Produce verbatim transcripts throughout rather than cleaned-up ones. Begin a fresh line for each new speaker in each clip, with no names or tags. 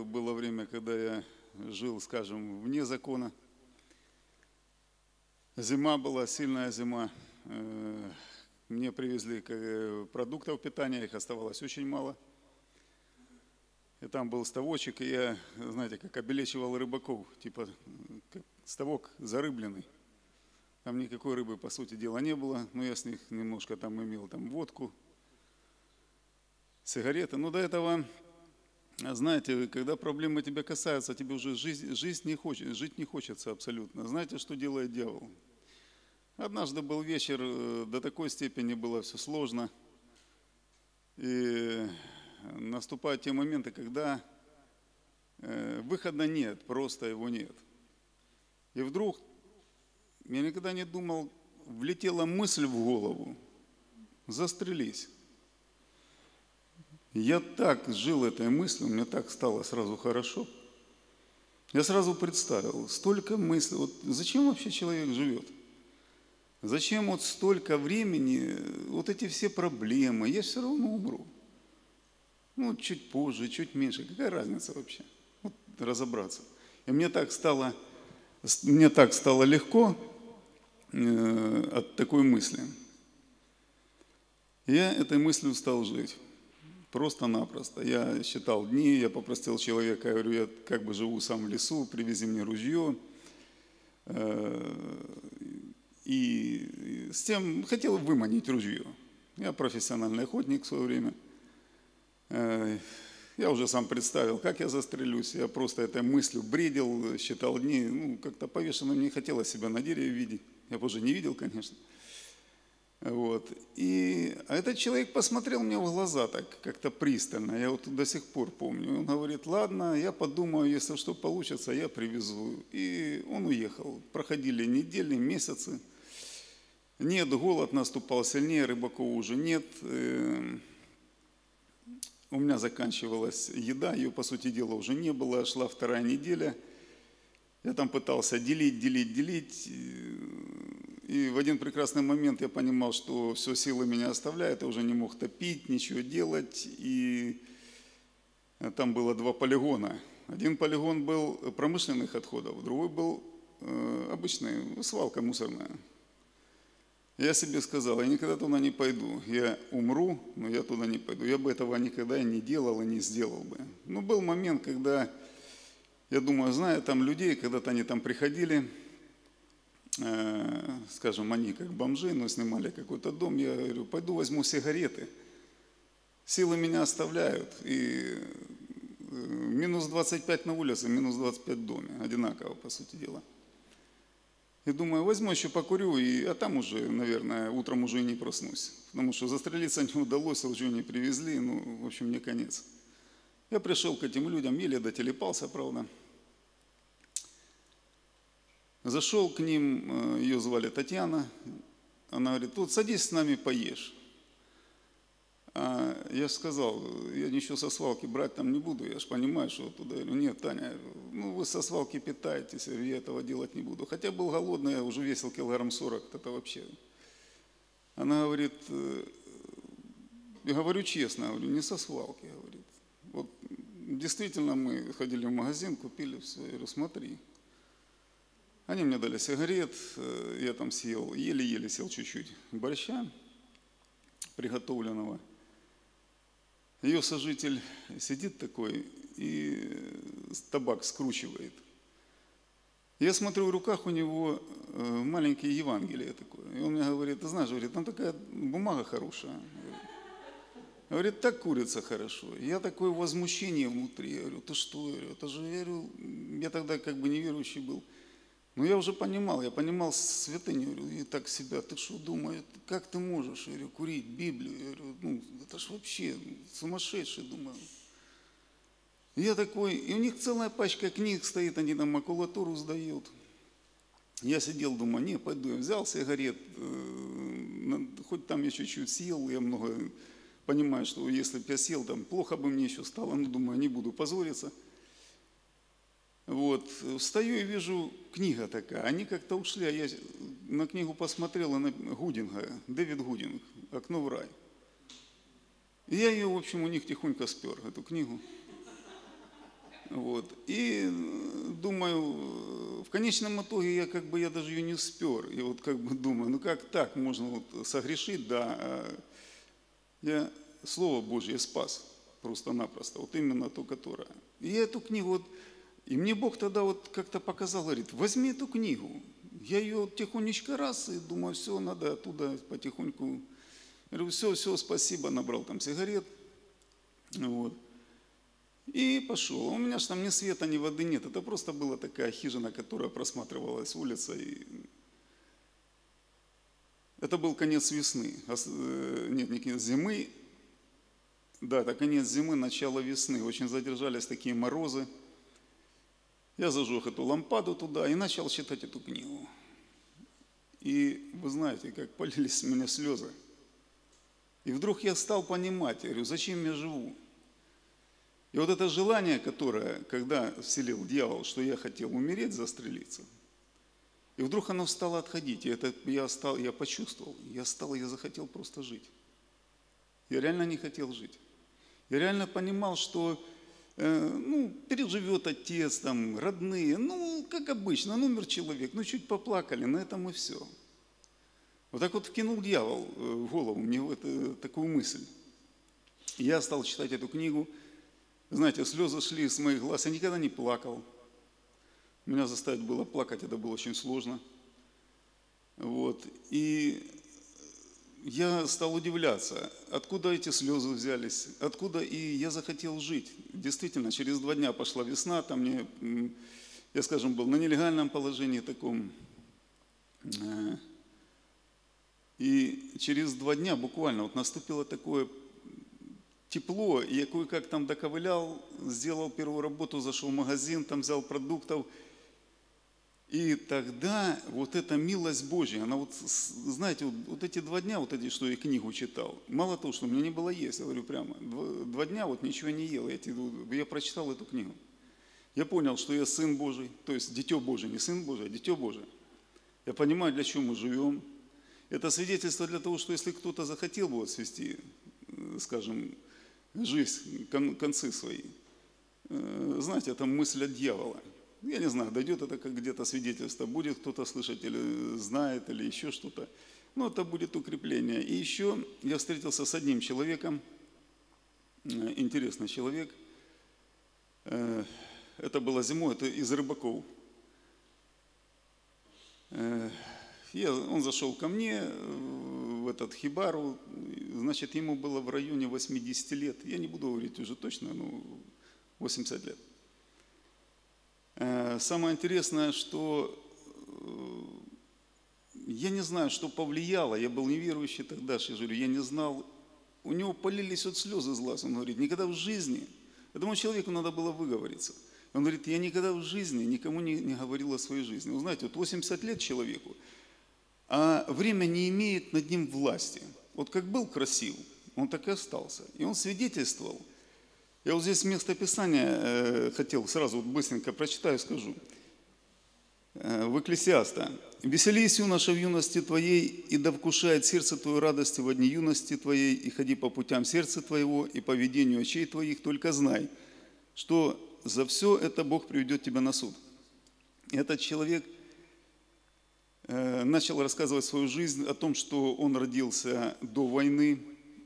было время, когда я жил, скажем, вне закона. Зима была, сильная зима. Мне привезли продуктов питания, их оставалось очень мало. И там был ставочек, и я, знаете, как обелечивал рыбаков, типа ставок зарыбленный. Там никакой рыбы, по сути дела, не было, но я с них немножко там имел там водку, сигареты. Но до этого, знаете, когда проблемы тебя касаются, тебе уже жизнь, жизнь не хочет, жить не хочется абсолютно. Знаете, что делает дьявол? Однажды был вечер, до такой степени было все сложно. И наступают те моменты, когда выхода нет, просто его нет. И вдруг, я никогда не думал, влетела мысль в голову: застрелись. Я так жил этой мыслью, мне так стало сразу хорошо. Я сразу представил, столько мыслей, вот зачем вообще человек живет? Зачем вот столько времени, вот эти все проблемы, я все равно умру. Ну, чуть позже, чуть меньше, какая разница вообще? Вот разобраться. И мне так стало, мне так стало легко э, от такой мысли. Я этой мыслью стал жить. Просто-напросто. Я считал дни, я попросил человека, я говорю, я как бы живу сам в лесу, привези мне ружье. И с тем хотел выманить ружье. Я профессиональный охотник в свое время. Я уже сам представил, как я застрелюсь. Я просто этой мыслью бредил, считал дни. Ну, как-то повешенным не хотелось себя на дереве видеть. Я бы уже не видел, конечно. Вот. И, а этот человек посмотрел мне в глаза так как-то пристально, я вот до сих пор помню. Он говорит: ладно, я подумаю, если что получится, я привезу. И он уехал. Проходили недели, месяцы. Нет, голод наступал сильнее, рыбаков уже нет. У меня заканчивалась еда, ее, по сути дела, уже не было. Шла вторая неделя. Я там пытался делить, делить, делить. И в один прекрасный момент я понимал, что все, силы меня оставляют, я уже не мог топить, ничего делать. И там было два полигона. Один полигон был промышленных отходов, другой был обычный, свалка мусорная. Я себе сказал, я никогда туда не пойду. Я умру, но я туда не пойду. Я бы этого никогда и не делал, и не сделал бы. Но был момент, когда, я думаю, зная там людей, когда-то они там приходили, скажем, они как бомжи, но снимали какой-то дом, я говорю, пойду возьму сигареты. Силы меня оставляют, и минус двадцать пять на улице, минус двадцать пять в доме, одинаково, по сути дела. И думаю, возьму еще покурю, и, а там уже, наверное, утром уже и не проснусь, потому что застрелиться не удалось, лжу не привезли, ну, в общем, мне конец. Я пришел к этим людям, еле дотелепался, правда. Зашел к ним, ее звали Татьяна, она говорит, вот садись с нами, поешь. А я сказал, я ничего со свалки брать там не буду, я же понимаю, что туда. Я говорю, нет, Таня, ну вы со свалки питаетесь, я этого делать не буду. Хотя был голодный, я уже весил килограмм сорок, это вообще. Она говорит, я говорю честно, говорю, не со свалки, говорит. Вот действительно мы ходили в магазин, купили все, я говорю, смотри. Они мне дали сигарет, я там съел, еле-еле сел чуть-чуть борща приготовленного. Ее сожитель сидит такой и табак скручивает. Я смотрю, в руках у него маленькие Евангелие такое. И он мне говорит, ты знаешь, говорит, там такая бумага хорошая. Говорит, так курится хорошо. Я такое возмущение внутри. Я говорю, ты что? Я говорю, это же, я говорю, я тогда как бы неверующий был. Но я уже понимал, я понимал святыню, говорю, и так себя, ты что думаешь, как ты можешь, я говорю, курить Библию, я говорю, ну, это ж вообще сумасшедший, думаю. И я такой, и у них целая пачка книг стоит, они там макулатуру сдают. Я сидел, думаю, не, пойду, я взял сигарет, хоть там я чуть-чуть съел, я много понимаю, что если бы я съел, там плохо бы мне еще стало, но думаю, не буду позориться. Вот, встаю и вижу, книга такая, они как-то ушли, а я на книгу посмотрел, на Гудинга, Дэвид Гудинг, «Окно в рай». И я ее, в общем, у них тихонько спер, эту книгу. Вот. И думаю, в конечном итоге я как бы я даже ее не спер. И вот как бы думаю, ну как так можно вот согрешить, да. Я Слово Божье спас просто-напросто, вот именно то, которое. И я эту книгу, вот, и мне Бог тогда вот как-то показал, говорит, возьми эту книгу. Я ее тихонечко раз, и думаю, все, надо оттуда потихоньку. Я говорю, все, все, спасибо, набрал там сигарет. Вот. И пошел. У меня же там ни света, ни воды нет. Это просто была такая хижина, которая просматривалась улица. И... Это был конец весны. Нет, не конец зимы. Да, это конец зимы, начало весны. Очень задержались такие морозы. Я зажег эту лампаду туда и начал читать эту книгу. И вы знаете, как полились с меня слезы. И вдруг я стал понимать, я говорю, зачем я живу? И вот это желание, которое, когда вселил дьявол, что я хотел умереть, застрелиться, и вдруг оно стало отходить, и это я, стал, я почувствовал, я стал, я захотел просто жить. Я реально не хотел жить. Я реально понимал, что э, ну, переживет отец, там, родные, ну, как обычно, ну, умер человек, ну, чуть поплакали, на этом и все. Вот так вот вкинул дьявол в голову мне вот, э, такую мысль. И я стал читать эту книгу. Знаете, слезы шли с моих глаз, я никогда не плакал. Меня заставить было плакать, это было очень сложно. Вот. И я стал удивляться, откуда эти слезы взялись, откуда, и я захотел жить. Действительно, через два дня пошла весна, там мне, я, скажем, был на нелегальном положении таком. И через два дня буквально вот наступило такое тепло, я кое-как там доковылял, сделал первую работу, зашел в магазин, там взял продуктов. И тогда вот эта милость Божья, она вот, знаете, вот, вот эти два дня, вот эти, что я книгу читал, мало того, что у меня не было есть, я говорю прямо, два, два дня вот ничего не ел, я, я прочитал эту книгу. Я понял, что я Сын Божий, то есть Дитё Божие, не Сын Божий, а Дитё Божие. Я понимаю, для чего мы живем. Это свидетельство для того, что если кто-то захотел бы вот свести, скажем, жизнь, концы свои, знаете, это мысль от дьявола. Я не знаю, дойдет это как где-то свидетельство, будет кто-то слышать или знает, или еще что-то. Но это будет укрепление. И еще я встретился с одним человеком, интересный человек. Это было зимой, это из Рыбаков. Я, он зашел ко мне в этот хибару, значит, ему было в районе восьмидесяти лет. Я не буду говорить уже точно, но восемьдесят лет. Самое интересное, что я не знаю, что повлияло, я был неверующий тогда, я говорю, я не знал, у него полились вот слезы из глаз, он говорит, никогда в жизни, этому человеку надо было выговориться. Он говорит, я никогда в жизни никому не, не говорил о своей жизни. Вы знаете, вот восемьдесят лет человеку, а время не имеет над ним власти. Вот как был красив, он так и остался. И он свидетельствовал. Я вот здесь место Писания э, хотел сразу вот быстренько прочитаю, скажу. Э, в Экклесиаста. «Веселись, юноша, в юности твоей, и да вкушает сердце твое радости во дни юности твоей, и ходи по путям сердца твоего, и по ведению очей твоих, только знай, что за все это Бог приведет тебя на суд». И этот человек э, начал рассказывать свою жизнь о том, что он родился до войны.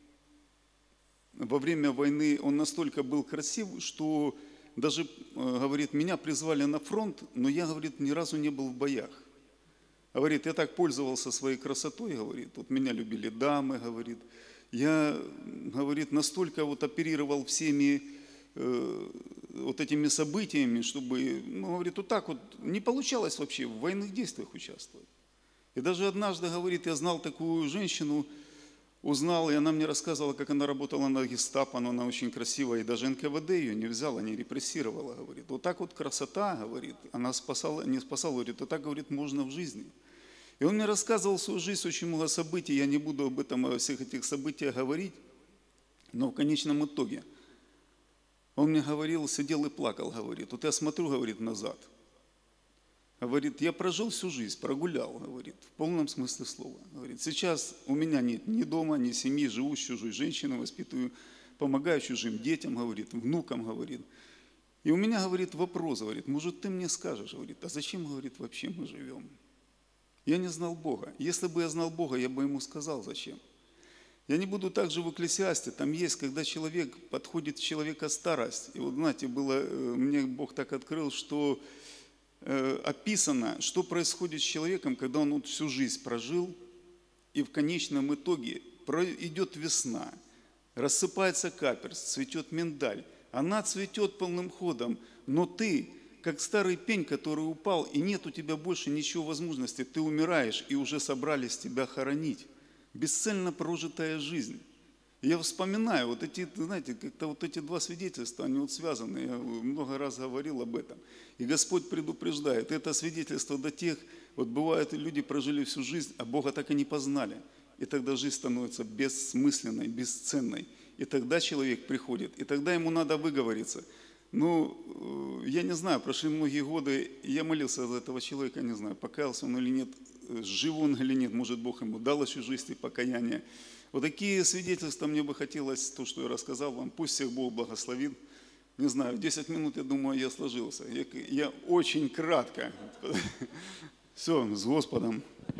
Во время войны он настолько был красив, что даже, говорит, меня призвали на фронт, но я, говорит, ни разу не был в боях. Говорит, я так пользовался своей красотой, говорит, вот меня любили дамы, говорит. Я, говорит, настолько вот оперировал всеми э, вот этими событиями, чтобы, ну, говорит, вот так вот не получалось вообще в военных действиях участвовать. И даже однажды, говорит, я знал такую женщину, узнал, и она мне рассказывала, как она работала на гестапо, но она очень красивая, и даже эн ка вэ дэ ее не взяла, не репрессировала, говорит. Вот так вот красота, говорит, она спасала, не спасала, говорит, вот так, говорит, можно в жизни. И он мне рассказывал свою жизнь, очень много событий, я не буду об этом, о всех этих событиях говорить, но в конечном итоге он мне говорил, сидел и плакал, говорит, вот я смотрю, говорит, назад. Говорит, я прожил всю жизнь, прогулял, говорит, в полном смысле слова. Говорит, сейчас у меня нет ни дома, ни семьи, живу с чужой женщиной, воспитываю, помогаю чужим детям, говорит, внукам, говорит. И у меня, говорит, вопрос, говорит, может, ты мне скажешь, говорит, а зачем, говорит, вообще мы живем? Я не знал Бога. Если бы я знал Бога, я бы ему сказал, зачем. Я не буду также в Экклесиасте, там есть, когда человек, подходит человека старость. И вот, знаете, было, мне Бог так открыл, что э, описано, что происходит с человеком, когда он вот всю жизнь прожил, и в конечном итоге идет весна, рассыпается каперс, цветет миндаль. Она цветет полным ходом, но ты, как старый пень, который упал, и нет у тебя больше ничего возможности, ты умираешь, и уже собрались тебя хоронить. Бесцельно прожитая жизнь. Я вспоминаю, вот эти, знаете, как-то вот эти два свидетельства, они вот связаны, я много раз говорил об этом. И Господь предупреждает, это свидетельство до тех, вот бывает, люди прожили всю жизнь, а Бога так и не познали. И тогда жизнь становится бессмысленной, бесценной. И тогда человек приходит, и тогда ему надо выговориться. Ну, я не знаю, прошли многие годы, я молился за этого человека, не знаю, покаялся он или нет, жив он или нет, может, Бог ему дал еще жизнь и покаяние. Вот такие свидетельства мне бы хотелось, то, что я рассказал вам, пусть всех Бог благословит. Не знаю, десять минут, я думаю, я сложился. Я, я очень кратко. Все, с Господом.